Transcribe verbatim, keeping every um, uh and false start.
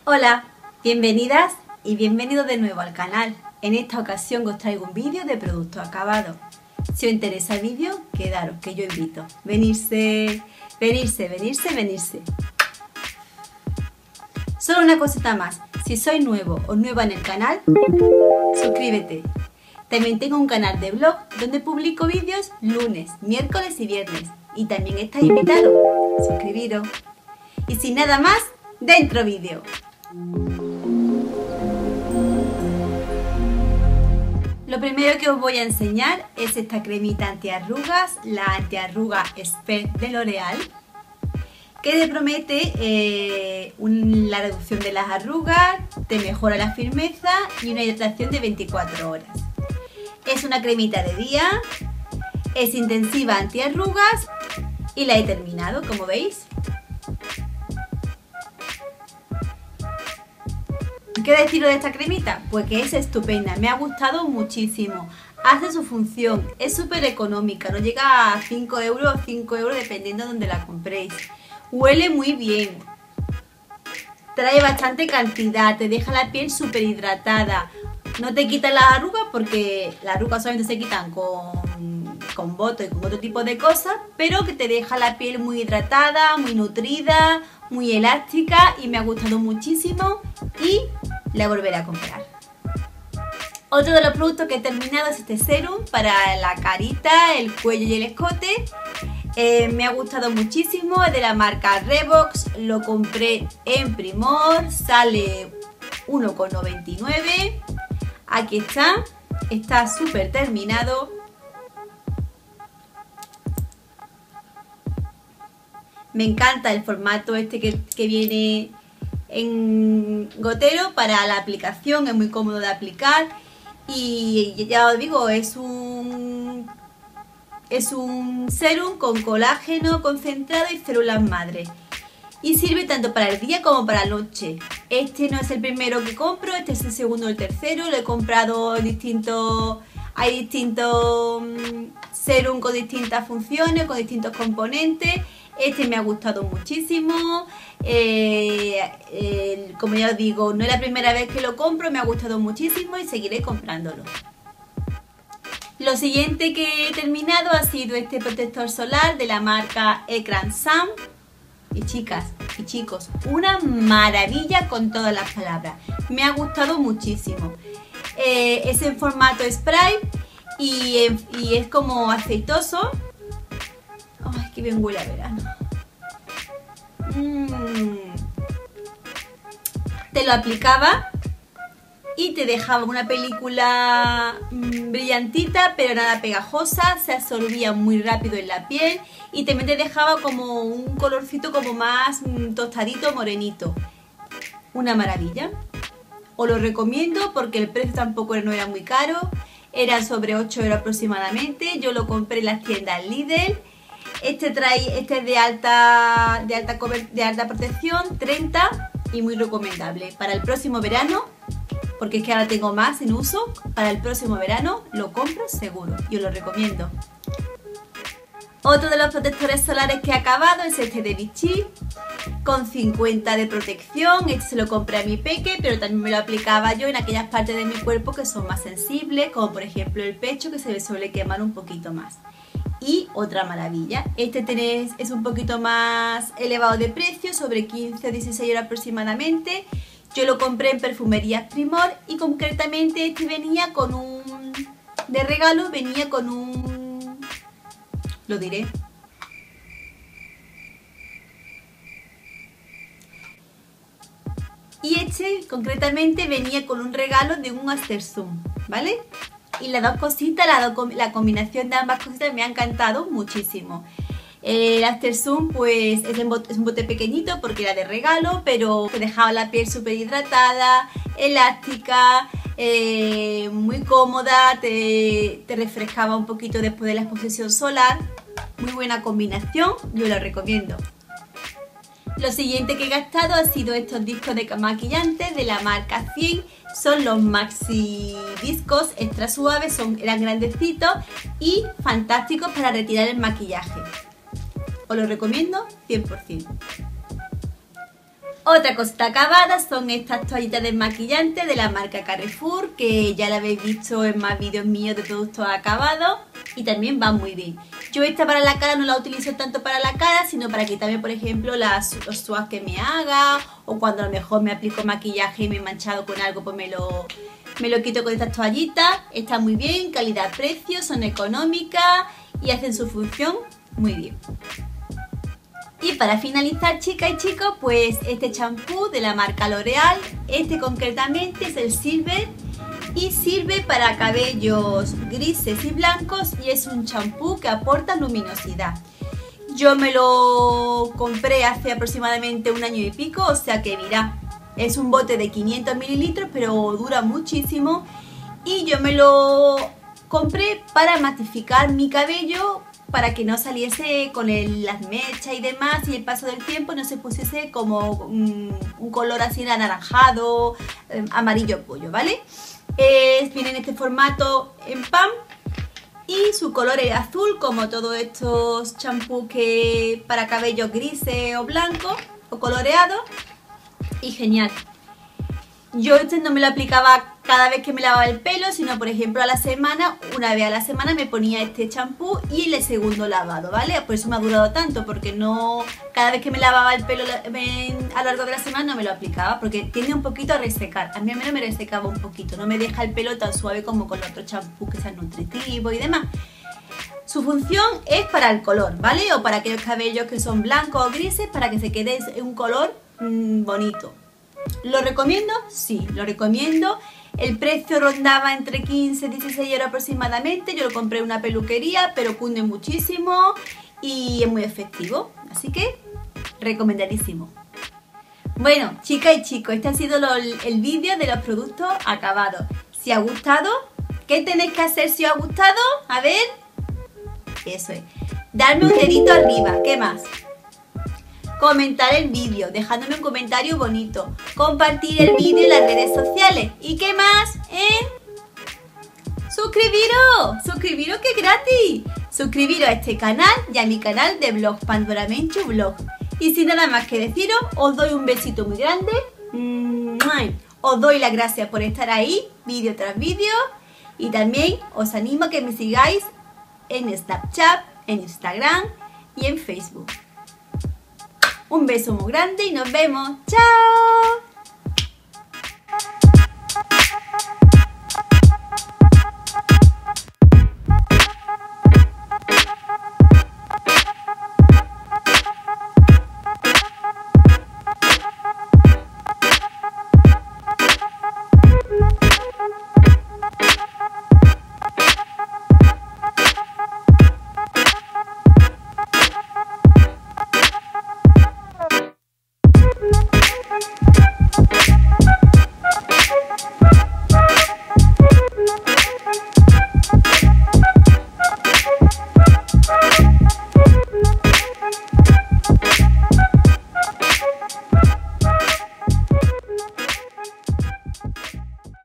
Hola, bienvenidas y bienvenidos de nuevo al canal. En esta ocasión os traigo un vídeo de producto acabado. Si os interesa el vídeo, quedaros, que yo invito. Venirse, venirse, venirse, venirse. Solo una cosita más, si sois nuevo o nueva en el canal, suscríbete. También tengo un canal de blog donde publico vídeos lunes, miércoles y viernes. Y también estáis invitados. Suscribiros. Y sin nada más, dentro vídeo. Lo primero que os voy a enseñar es esta cremita antiarrugas, la antiarruga Expert de L'Oréal, que te promete eh, un, la reducción de las arrugas, te mejora la firmeza y una hidratación de veinticuatro horas. Es una cremita de día, es intensiva antiarrugas y la he terminado, como veis. ¿Qué deciros de esta cremita? Pues que es estupenda, me ha gustado muchísimo, hace su función, es súper económica, no llega a cinco euros o cinco euros dependiendo de donde la compréis. Huele muy bien, trae bastante cantidad, te deja la piel súper hidratada, no te quita las arrugas porque las arrugas solamente se quitan con, con botox y con otro tipo de cosas, pero que te deja la piel muy hidratada, muy nutrida, muy elástica y me ha gustado muchísimo y la volveré a comprar. Otro de los productos que he terminado es este serum para la carita, el cuello y el escote. Eh, me ha gustado muchísimo, es de la marca Revox, lo compré en Primor, sale uno con noventa y nueve. Aquí está, está súper terminado. Me encanta el formato este que, que viene en gotero para la aplicación, es muy cómodo de aplicar y ya os digo, es un, es un serum con colágeno concentrado y células madre y sirve tanto para el día como para la noche. Este no es el primero que compro, este es el segundo o el tercero, lo he comprado en distintos, hay distintos serum con distintas funciones, con distintos componentes. Este me ha gustado muchísimo, eh, eh, como ya os digo, no es la primera vez que lo compro, me ha gustado muchísimo y seguiré comprándolo. Lo siguiente que he terminado ha sido este protector solar de la marca Ecran Sun. Y chicas y chicos, una maravilla con todas las palabras, me ha gustado muchísimo. Eh, es en formato spray y, y es como aceitoso. Ay, qué bien huele a verano. Mm. Te lo aplicaba y te dejaba una película mmm, brillantita, pero nada pegajosa, se absorbía muy rápido en la piel y también te dejaba como un colorcito como más mmm, tostadito, morenito. Una maravilla. Os lo recomiendo porque el precio tampoco no era muy caro, eran sobre ocho euros aproximadamente. Yo lo compré en las tiendas Lidl. Este trae, este es de alta, de alta, de alta protección, treinta, y muy recomendable. Para el próximo verano, porque es que ahora tengo más en uso, para el próximo verano lo compro seguro y os lo recomiendo. Otro de los protectores solares que he acabado es este de Vichy, con cincuenta de protección. Este se lo compré a mi peque, pero también me lo aplicaba yo en aquellas partes de mi cuerpo que son más sensibles, como por ejemplo el pecho, que se le suele quemar un poquito más. Y otra maravilla, este tenés, es un poquito más elevado de precio, sobre quince o dieciséis euros aproximadamente. Yo lo compré en Perfumerías Primor y concretamente este venía con un, de regalo venía con un, lo diré, y este concretamente venía con un regalo de un After Sun, ¿vale? Y las dos cositas, la, do, la combinación de ambas cositas me ha encantado muchísimo. El After Sun pues es, en bote, es un bote pequeñito porque era de regalo, pero te dejaba la piel súper hidratada, elástica, eh, muy cómoda, te, te refrescaba un poquito después de la exposición solar. Muy buena combinación, yo lo recomiendo. Lo siguiente que he gastado ha sido estos discos de maquillantes de la marca cien. Son los maxi discos extra suaves, son, eran grandecitos y fantásticos para retirar el maquillaje. Os lo recomiendo cien por cien. Otra cosita acabada son estas toallitas desmaquillantes de la marca Carrefour, que ya la habéis visto en más vídeos míos de productos acabados y también van muy bien. Yo esta para la cara no la utilizo tanto para la cara, sino para quitarme, por ejemplo, las, los swatches que me haga, o cuando a lo mejor me aplico maquillaje y me he manchado con algo, pues me lo, me lo quito con estas toallitas. Está muy bien, calidad-precio, son económicas y hacen su función muy bien. Y para finalizar, chicas y chicos, pues este champú de la marca L'Oreal, este concretamente es el Silver y sirve para cabellos grises y blancos y es un champú que aporta luminosidad. Yo me lo compré hace aproximadamente un año y pico, o sea que mirá, es un bote de quinientos mililitros, pero dura muchísimo y yo me lo compré para matificar mi cabello, para que no saliese con el, las mechas y demás, y el paso del tiempo no se pusiese como un, un color así anaranjado, eh, amarillo pollo, ¿vale? Eh, viene en este formato en pan y su color es azul, como todos estos champús que para cabellos grises o blancos o coloreados, y genial. Yo este no me lo aplicaba cada vez que me lavaba el pelo, sino por ejemplo a la semana, una vez a la semana me ponía este champú y el segundo lavado, ¿vale? Por eso me ha durado tanto, porque no cada vez que me lavaba el pelo a lo largo de la semana no me lo aplicaba, porque tiende un poquito a resecar. A mí al menos me resecaba un poquito, no me deja el pelo tan suave como con los otros champús que sean nutritivos y demás. Su función es para el color, ¿vale? O para aquellos cabellos que son blancos o grises, para que se quede un color mmm, bonito. ¿Lo recomiendo? Sí, lo recomiendo. El precio rondaba entre quince y dieciséis euros aproximadamente. Yo lo compré en una peluquería, pero cunde muchísimo y es muy efectivo. Así que, recomendadísimo. Bueno, chicas y chicos, este ha sido lo, el vídeo de los productos acabados. Si os ha gustado, ¿qué tenéis que hacer si os ha gustado? A ver, eso es. Darme un dedito arriba, ¿qué más? Comentar el vídeo, dejándome un comentario bonito, compartir el vídeo en las redes sociales. ¿Y qué más? ¿Eh? ¡Suscribiros! ¡Suscribiros que es gratis! Suscribiros a este canal y a mi canal de blog, Pandora Menchu Blog. Y sin nada más que deciros, os doy un besito muy grande. Os doy las gracias por estar ahí, vídeo tras vídeo. Y también os animo a que me sigáis en Snapchat, en Instagram y en Facebook. Un beso muy grande y nos vemos. ¡Chao!